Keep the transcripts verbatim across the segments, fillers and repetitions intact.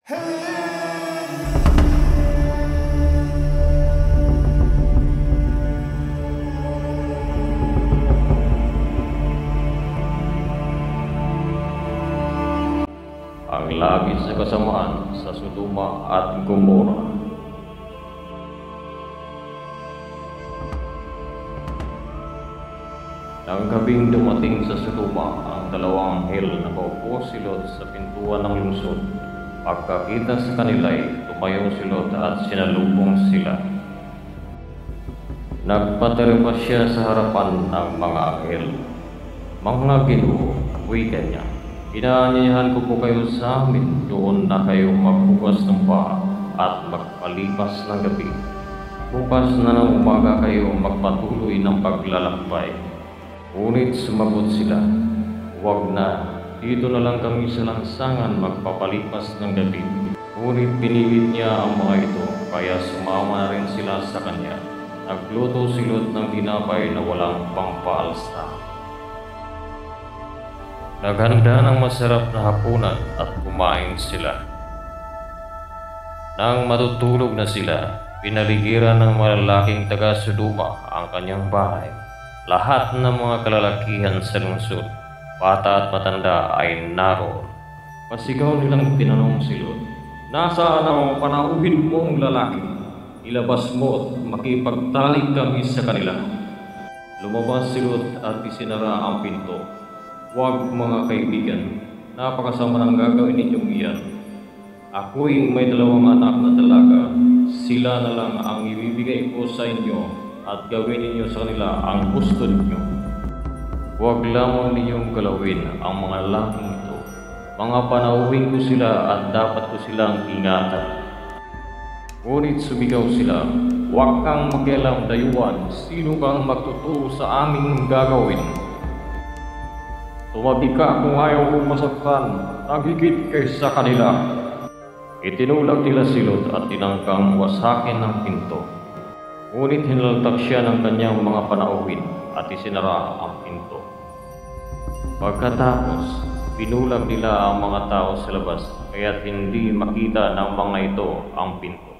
Ang labis na kasamaan sa Sodoma at Gomora. Nang gabing dumating sa Sodoma ang dalawang anghel na nakaupo si Lot sa pintuan ng lungsod. Pagkakita sa kanila'y tumayo si Lot at sinalubong sila. Nagpatirpa siya sa harapan ng mga anghel. Mga Ginoo, wika niya, inaanyayahan ko po kayo sa amin doon na kayo magbukas ng paa at magpalipas ng gabi. Bukas na ng umaga kayo magpatuloy ng paglalakbay. Ngunit sumagot sila, huwag na, dito na lang kami sa lansangan magpapalipas ng gabi. Ngunit pinilit niya ang mga ito, kaya sumama na rin sila sa kanya. Nagluto si Lot ng tinapay na walang pampaalsa. Naghanda ng masarap na hapunan at kumain sila. Nang matutulog na sila, pinaligiran ng malalaking taga-Sodoma ang kanyang bahay. Lahat ng mga kalalakihan sa lungsod, bata at matanda ay naroon. Pasigaw nilang tinanong si Lot, nasaan ang panauhin mong lalaki? Ilabas mo at makipagtalik kami sa kanila. Lumabas si Lot at isinara ang pinto. Huwag mga kaibigan, napakasama ng gagawin ninyong iyan. Ako'y may dalawang anak na dalaga, sila na lang ang ibibigay ko sa inyo at gawin ninyo sa kanila ang gusto ninyo. Huwag lamang ninyong galawin ang mga lalaking ito. Mga panauhin ko sila at dapat ko silang ingatan. Ngunit sumigaw sila, huwag kang makialam dayuhan, sino kang magtuturo sa aming gagawin? Tumabi ka kung ayaw mong masaktan, nagigit kaysa kanila. Itinulag nila si Lot at tinangkang wasakin ng pinto. Ngunit hinaltak siya ng kanyang mga panauhin at isinara ang pinto. Pagkatapos, pinulag nila ang mga tao sa labas, kaya't hindi makita ng mga ito ang pinto.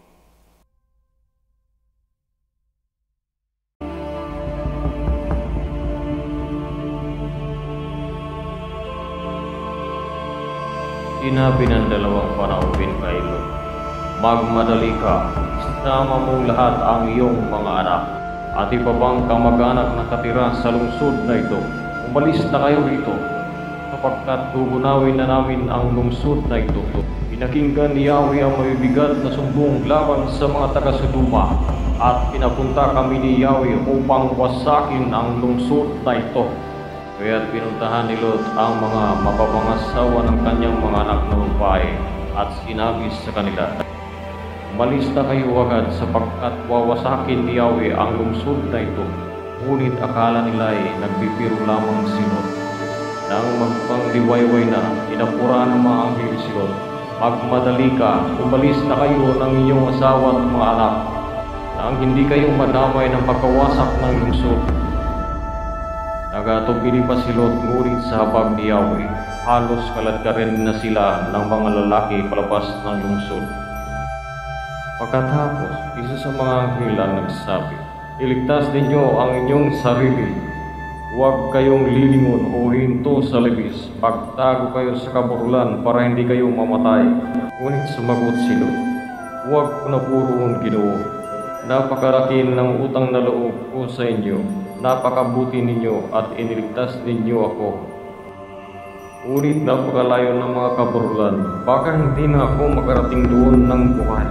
Sinabi ng dalawang panauhin kay Lot, magmadali ka, isama mong lahat ang iyong mga anak at iba pang kamag-anak na katira sa lungsod na ito. Umalis na kayo rito, sapagkat tugunawin na namin ang lungsod na ito. Pinakinggan ni Yahweh ang mabibigat na sumbong laban sa mga taga-Sodoma at pinapunta kami ni Yahweh upang wasakin ang lungsod na ito. Kaya't pinuntahan ni Lot ang mga mapapangasawa ng kanyang mga anak na babae at sinabi sa kanila, umalis na kayo agad sapagkat wawasakin ni Yahweh ang lungsod na ito. Ngunit akala nila ay nagbibiro lamang si Lot. Nang magpangliwayway na, inapura ng mga anghel si Lot, magmadali ka, umalis na kayo ng inyong asawa at mga anak, nang hindi kayo madamay ng pagkawasak ng lungsod. Nagatubili pa si Lot ngunit sa habag ni Yahweh, halos kaladkarin na sila ng mga lalaki palabas ng lungsod. Pagkatapos, isa sa mga anghel ang nagsabi, iligtas ninyo ang inyong sarili. Huwag kayong lilingon o hinto sa libis. Pagtago kayo sa kaburulan para hindi kayo mamatay. Ngunit sumagot si Lot, huwag ko na puroon, Ginoo. Napakalaki ng utang na loob ko sa inyo. Napakabuti ninyo at iniligtas ninyo ako. Ngunit napakalayo ng mga kaburulan. Baka hindi na ako makarating doon ng buhay.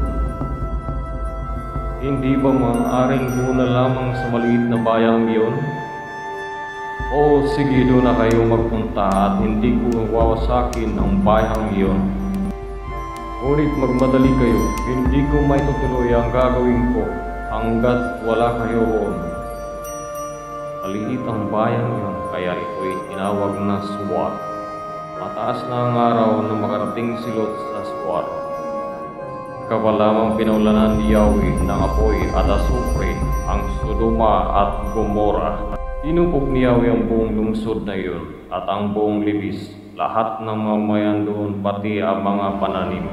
Hindi ba maaaring doon na lamang sa maliit na bayang iyon? O sige, doon na kayo magpunta at hindi ko wawasakin ang bayang iyon. Ngunit magmadali kayo, hindi ko may tutuloy ang gagawin ko hanggat wala kayo roon. Maliit ang bayang iyon, kaya ito'y tinawag na Suar. Mataas na ang araw na makarating si Lot sa Suar. Kapalamang pinaulanan ni Yahweh ng apoy at asupre ang Sodoma at Gomora. Tinupok ni Yahweh ang buong lungsod na iyon at ang buong libis lahat ng mamayan doon pati ang mga pananim.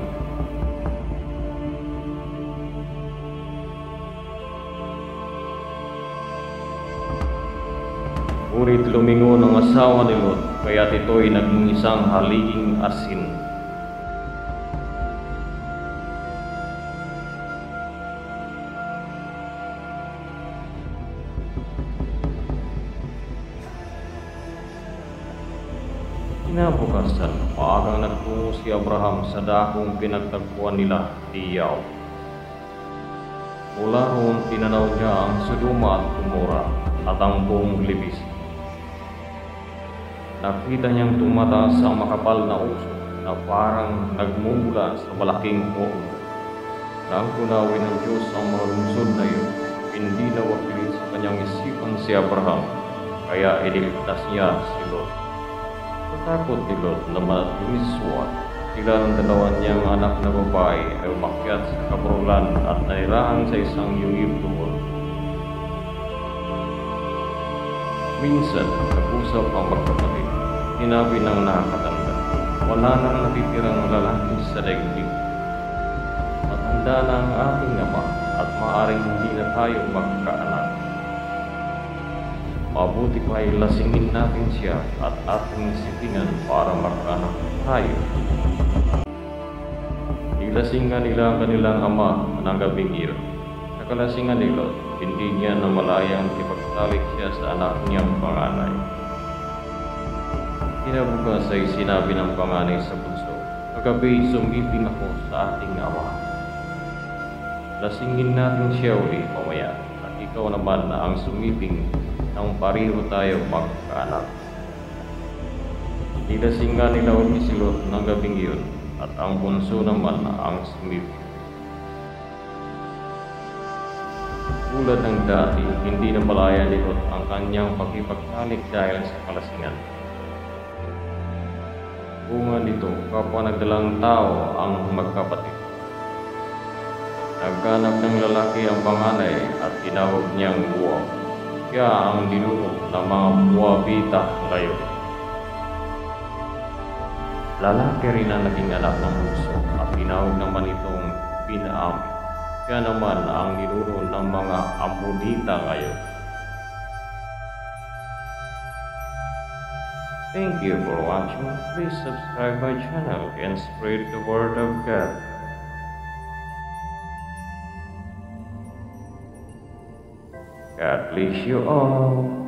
Ngunit lumingon ang asawa ni Lot, kaya't ito'y naging isang haliging asin. Kinabukasan, maagang nagtungo si Abraham sa dakong pinagtagpuan nila, Tiyaw. Mula roon tinanaw niya ang Sodoma at Gomora at ang buong libis. Nakita niyang tumataas ang makapal na usok na parang nagmumula sa malaking ulo. Nang tunawin ng Diyos ang mga lungsod na iyon, hindi nawakilit sa kanyang isipan si Abraham, kaya iniligtas niya si Lot. Natakot ni Lot na matuliswat. Sila ng dalawa niyang anak na babae ay umakyat sa kabarulan at nairahan sa isang yungib doon. Minsan, nag-usap ang magkapatid. Sinabi ng nakakatanda, wala nang natitirang lalaki sa daigdig. Matanda na ang ating ama at maaaring hindi na tayo magkaanak. Mabuti pa ay lasingin natin siya at ating sipingan para magkaanak tayo. Nilasingan nila ang kanilang ama ng gabing iyon. Sa kalasingan ni Lot, hindi niya namalayang ipagtalik siya sa anak niyang panganay. Kinabukas ay sinabi ng panganay sa bunso, "Kagabi sumiping ako sa ating ama. Lasingin natin siya uli mamaya at ikaw naman na ang sumiping nang pareho tayo magkaanak." Nilasingan nila uli si Lot ng gabing iyon at ang bunso naman ang sumiping. Tulad ng dati, hindi na malaya ni Lot ang kanyang pagkipagtalik dahil sa kalasingan. Bunga nito, kapwa nagdalang tao ang magkapatid. Naghanap ng lalaki ang panganay at tinawag niyang Moab. Siya ang ninuno ng mga Moabita ngayon. Lalaki rin ang naging anak ng bunso at tinawag naman itong Binaam. Siya naman ang ninuno ng mga Ammonita ngayon. Thank you for watching. Please subscribe my channel and spread the word of God. God bless you all.